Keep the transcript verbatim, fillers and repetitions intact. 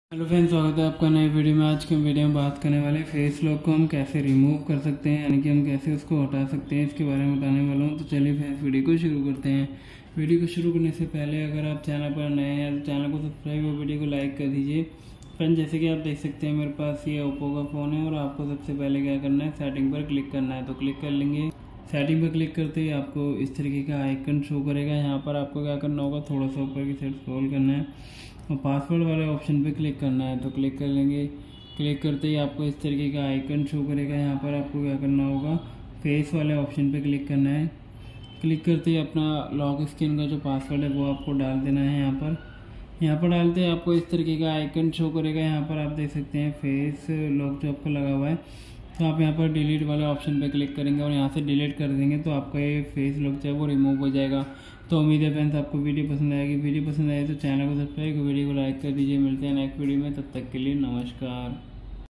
Hello friends, स्वागत है आपका नई वीडियो में। आज के वीडियो में बात करने वाले फेस लॉक को हम कैसे रिमूव कर सकते हैं, यानी कि हम कैसे उसको हटा सकते हैं, इसके बारे में बताने वाला हूँ। तो चलिए फ्रेंड्स वीडियो को शुरू करते हैं। वीडियो को शुरू करने से पहले अगर आप चैनल पर नए हैं तो चैनल को सब्सक्राइब और वीडियो को लाइक कर दीजिए। फ्रेंड्स, जैसे कि आप देख सकते हैं मेरे पास ये ओप्पो का फ़ोन है और आपको सबसे पहले क्या करना है, सेटिंग पर क्लिक करना है। तो क्लिक कर लेंगे। सेटिंग पर क्लिक करते ही आपको इस तरीके का आइकन शो करेगा। यहाँ पर आपको क्या करना होगा, थोड़ा सा ऊपर की साइड स्क्रॉल करना है और पासवर्ड वाले ऑप्शन पे क्लिक करना है। तो क्लिक कर लेंगे। क्लिक करते ही आपको इस तरीके का आइकन शो करेगा। यहाँ पर आपको क्या करना होगा, फेस वाले ऑप्शन पे क्लिक करना है। क्लिक करते ही अपना लॉक स्क्रीन का जो पासवर्ड है वो आपको डाल देना है। यहाँ पर यहाँ पर डालते ही आपको इस तरीके का आइकन शो करेगा। यहाँ पर आप देख सकते हैं फेस लॉक जो आपका लगा हुआ है। तो आप यहाँ पर डिलीट वाले ऑप्शन पे क्लिक करेंगे और यहाँ से डिलीट कर देंगे तो आपका ये फेस लॉक जो है वो रिमूव हो जाएगा। तो उम्मीद है फ्रेंड्स आपको वीडियो पसंद आएगी। वीडियो पसंद आए तो चैनल को सब्सक्राइब, वीडियो को लाइक कर दीजिए। मिलते हैं नेक्स्ट वीडियो में, तब तक के लिए नमस्कार।